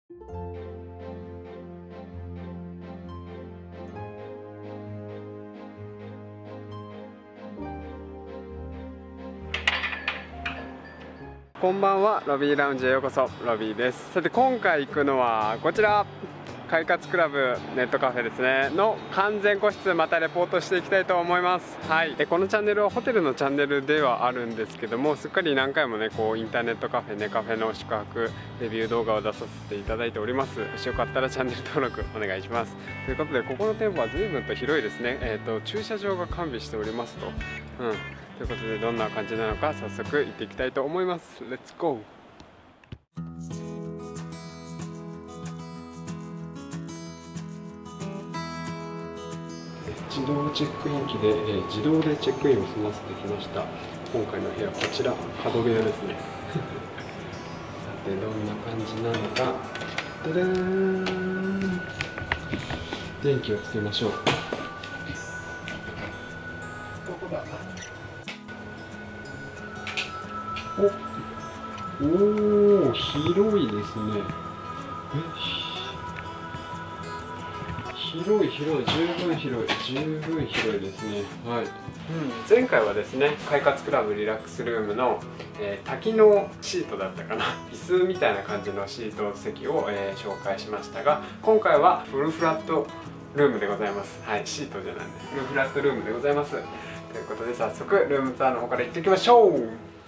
こんばんは、ロビーラウンジへようこそ。ロビーです。さて今回行くのはこちら、快活クラブネットカフェですねの完全個室、またレポートしていきたいと思います。はい、このチャンネルはホテルのチャンネルではあるんですけども、すっかり何回もねこうインターネットカフェ、ネカフェの宿泊レビュー動画を出させていただいております。もしよかったらチャンネル登録お願いします。ということで、ここの店舗は随分と広いですね。駐車場が完備しておりますと。ということで、どんな感じなのか早速行っていきたいと思います。レッツゴー。自動チェックイン機で、自動でチェックインを済ませてきました。今回の部屋、こちら角部屋ですね。さてどんな感じなのか。ダダーン、電気をつけましょう。どこだ。おお、広いですね。広い、十分広いですね。はい。前回はですね、快活クラブリラックスルームの、多機能シートだったかな、椅子みたいな感じのシート席を、紹介しましたが、今回はフルフラットルームでございます。はい、シートじゃないんで、フルフラットルームでございます。ということで、早速ルームツアーの方から行ってきましょう。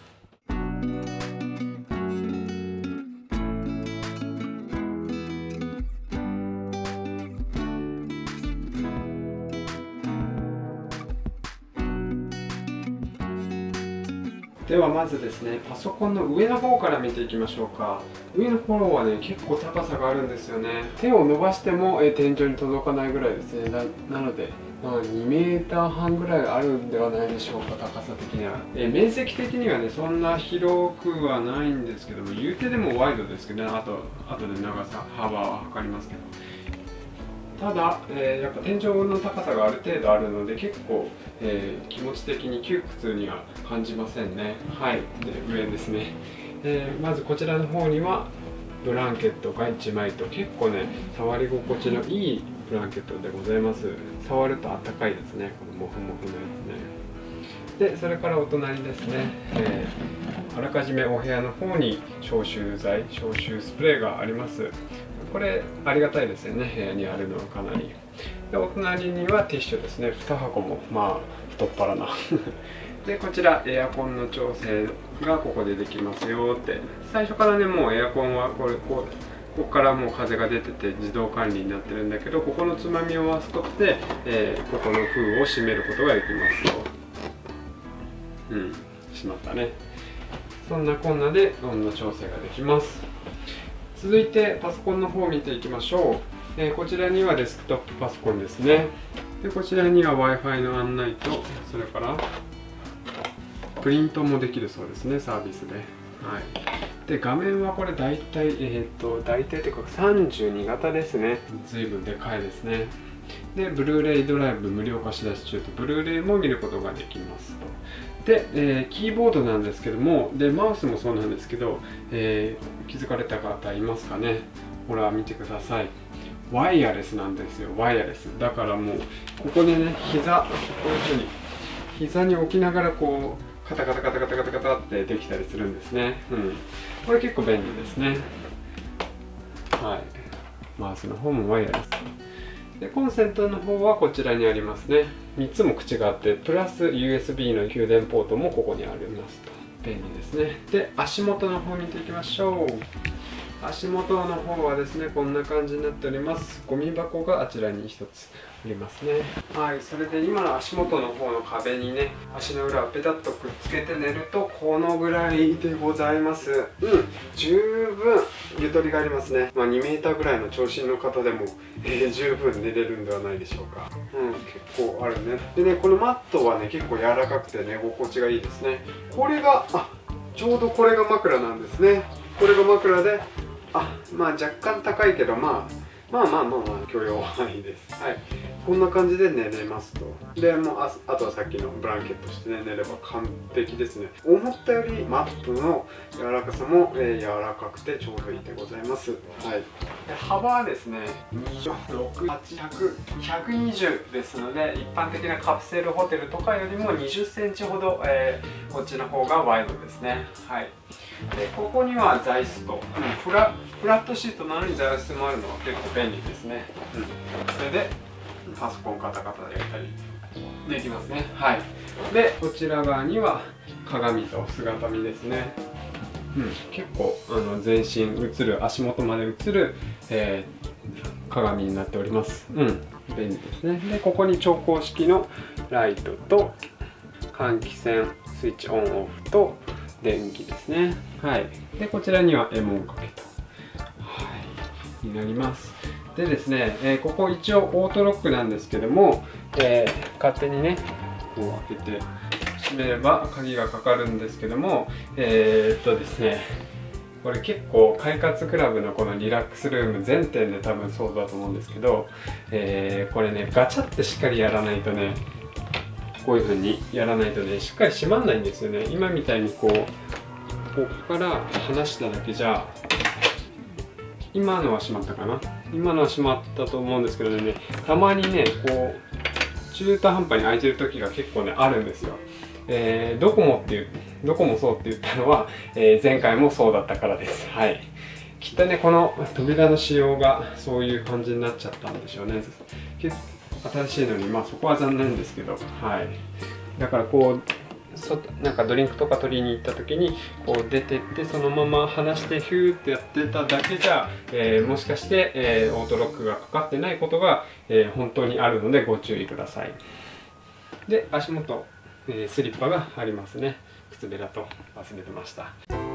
ではまずですね、パソコンの上の方から見ていきましょうか。上の方はね、結構高さがあるんですよね。手を伸ばしても天井に届かないぐらいですね。なので、2メーター半ぐらいあるんではないでしょうか、高さ的には。面積的にはね、そんな広くはないんですけども、言うてでもワイドですけどね、あとで長さ、幅は測りますけど。ただ、やっぱ天井の高さがある程度あるので、結構、気持ち的に窮屈には感じませんね。はい。で、上ですね。まずこちらの方にはブランケットが1枚と、結構ね触り心地のいいブランケットでございます。触るとあったかいですね、このモフモフのやつね。で、それからお隣ですね、あらかじめお部屋の方に消臭剤、消臭スプレーがあります。これありがたいですよね、部屋にあるのはかなり。で、お隣にはティッシュですね、2箱も、まあ太っ腹な。で、こちらエアコンの調整がここでできますよって。最初からね、もうエアコンはここからもう風が出てて自動管理になってるんだけど、ここのつまみを回すことで、ここの封を閉めることができますと。閉まったね。そんなこんなで温度調整ができます。続いてパソコンの方を見ていきましょう。こちらにはデスクトップパソコンですね。で、こちらには Wi-Fi の案内と、それからプリントもできるそうですね、サービスで。はい。で、画面はこれ大体というか32型ですね。随分でかいですね。で、ブルーレイドライブ無料貸し出し中と、ブルーレイも見ることができますと。で、キーボードなんですけども、でマウスもそうなんですけど、気づかれた方いますかね。ほら見てください。ワイヤレスなんですよ。ワイヤレスだから、もうここでね、こういうふうに膝に置きながらこうカタカタってできたりするんですね。これ結構便利ですね。はい。マウスの方もワイヤレスで、コンセントの方はこちらにありますね。3つも口があって、プラス USB の給電ポートもここにありますと。便利ですね。で、足元の方見ていきましょう。足元の方はですね、こんな感じになっております。ゴミ箱があちらに1つありますね。はい、それで今の足元の方の壁にね、足の裏をペタッとくっつけて寝るとこのぐらいでございます。十分ゆとりがありますね。2メーターぐらいの長身の方でも、十分寝れるんではないでしょうか。結構あるね。でね、このマットはね、結構柔らかくて寝心地がいいですね。これがちょうどこれが枕なんですね。これが枕で、まあ若干高いけど、 まあ許容範囲です。はい、こんな感じで寝れますと。でもうあとはさっきのブランケットしてね寝れば完璧ですね。思ったよりマットの柔らかさも、柔らかくてちょうどいいでございます。はい、で幅はですね120ですので、一般的なカプセルホテルとかよりも20センチほど、こっちの方がワイドですね。はい、でここには座椅子と、フラットシートなのに座椅子もあるのは結構便利ですね。それでパソコンカタカタでやったりできますね。はい、でこちら側には鏡と姿見ですね。結構全身映る、足元まで映る、鏡になっております。便利ですね。でここに調光式のライトと換気扇、スイッチオンオフと電気ですね。はい、でこちらにはエモン掛けと、になります。でですね、ここ一応オートロックなんですけども、勝手にねこう開けて閉めれば鍵がかかるんですけども、ですね、これ結構快活クラブのこのリラックスルーム全店で多分そうだと思うんですけど、これねガチャってしっかりやらないとね、こういう風にやらないとねしっかり閉まんないんですよね。今みたいにここから離しただけじゃ、今のは閉まったかな、今のは閉まったと思うんですけどね、たまにねこう中途半端に開いてる時が結構ねあるんですよ。どこもそうって言ったのは、前回もそうだったからです。はい、きっとねこの扉の仕様がそういう感じになっちゃったんでしょうね。新しいのにそこは残念ですけど、はい、だからこうなんかドリンクとか取りに行った時にこう出てってそのまま離してヒューってやってただけじゃ、もしかして、オートロックがかかってないことが、本当にあるのでご注意ください。で足元、スリッパがありますね。靴べらと忘れてました。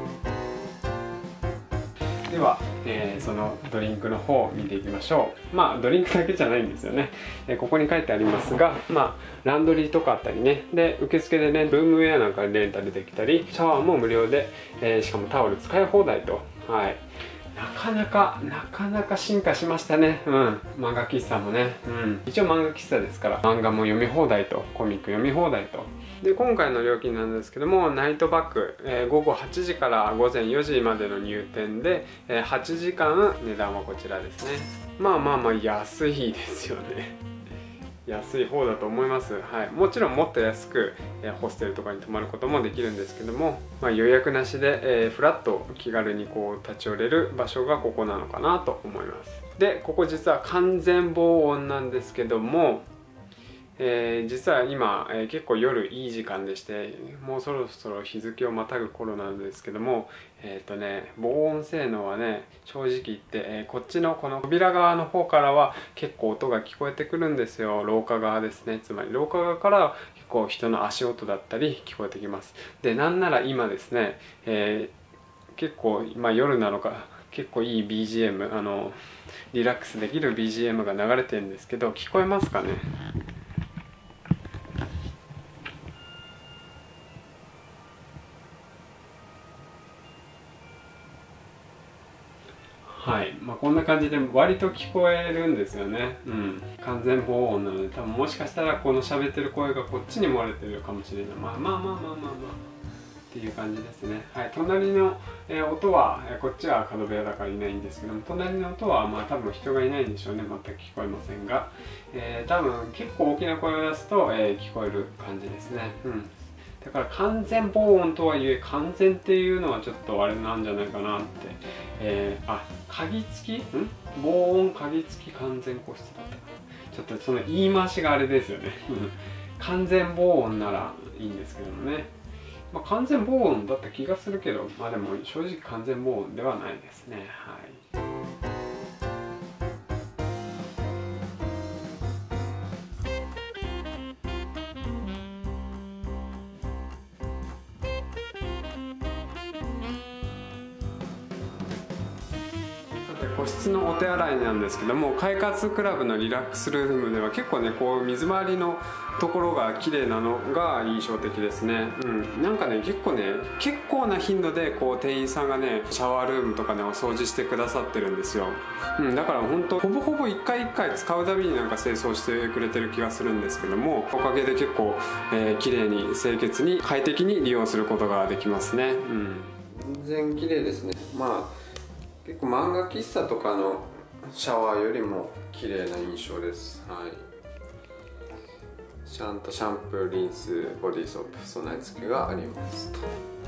では、そのドリンクの方を見ていきましょう。ドリンクだけじゃないんですよね。ここに書いてありますが、ランドリーとかあったりね、で受付でねルームウェアなんかレンタルできたり、シャワーも無料で、しかもタオル使い放題と、はい、なかなか進化しましたね。漫画喫茶もね、一応漫画喫茶ですから漫画も読み放題とコミック読み放題と。で今回の料金なんですけども、ナイトバック、午後8時から午前4時までの入店で、8時間値段はこちらですね。安いですよね。安い方だと思います。はい、もちろんもっと安く、ホステルとかに泊まることもできるんですけども、予約なしで、フラッと気軽にこう立ち寄れる場所がここなのかなと思います。でここ実は完全防音なんですけども、実は今、結構夜いい時間でして、もうそろそろ日付をまたぐ頃なんですけども、防音性能はね正直言って、こっちのこの扉側の方からは結構音が聞こえてくるんですよ。廊下側ですね。つまり廊下側から結構人の足音だったり聞こえてきます。でなんなら今ですね、結構夜なのか結構いい BGM、リラックスできる BGM が流れてるんですけど、聞こえますかね。はい、こんな感じで割と聞こえるんですよね。完全防音なので、多分もしかしたらこの喋ってる声がこっちに漏れてるかもしれない。っていう感じですね。はい、隣の、音はこっちは角部屋だからいないんですけども、隣の音は多分人がいないんでしょうね。全く聞こえませんが、多分結構大きな声を出すと、聞こえる感じですね。だから完全防音とはいえ完全っていうのはちょっとあれなんじゃないかなって、鍵付き防音鍵付き完全個室だったかな。ちょっとその言い回しがあれですよね。完全防音ならいいんですけどもね、完全防音だった気がするけど、でも正直完全防音ではないですね。はい。こ個室のお手洗いなんですけども、快活クラブのリラックスルームでは結構ねこう水回りのところが綺麗なのが印象的ですね。なんかね結構な頻度でこう店員さんがねシャワールームとかねお掃除してくださってるんですよ。だから本当ほぼほぼ一回一回使うたびになんか清掃してくれてる気がするんですけども、おかげで結構、綺麗に清潔に快適に利用することができますね。全然綺麗ですね。結構漫画喫茶とかのシャワーよりも綺麗な印象です。ちゃんとシャンプー、リンス、ボディーソープ備え付けがありますと。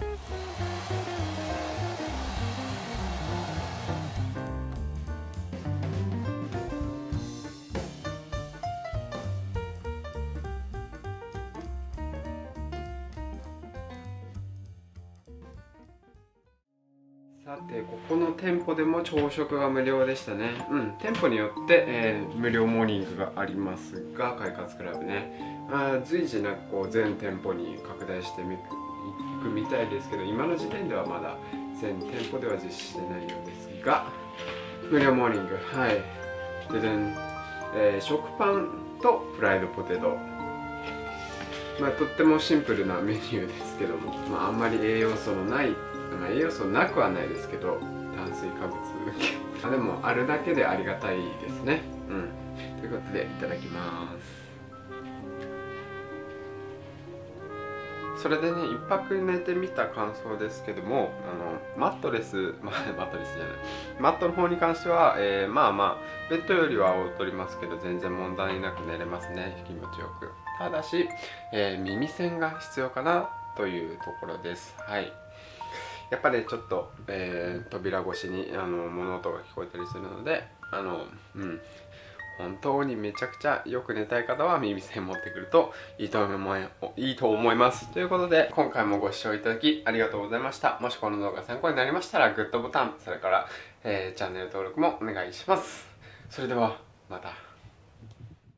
さて、ここの店舗でも朝食が無料でしたね。店舗によって、無料モーニングがありますが、快活クラブね、随時なんかこう全店舗に拡大していくみたいですけど、今の時点ではまだ全店舗では実施してないようですが、無料モーニング、食パンとフライドポテト、とってもシンプルなメニューですけども、あんまり栄養素のない、栄養素なくはないですけど、炭水化物でもあるだけでありがたいですね。ということでいただきます。それでね、一泊寝てみた感想ですけども、マットレスじゃないマットの方に関しては、ベッドよりは劣りますけど全然問題なく寝れますね、気持ちよく。ただし、耳栓が必要かなというところです。やっぱりちょっと、扉越しに物音が聞こえたりするので、本当にめちゃくちゃよく寝たい方は耳栓持ってくるといいと思います。ということで、今回もご視聴いただきありがとうございました。もしこの動画が参考になりましたらグッドボタン、それから、チャンネル登録もお願いします。それではまた。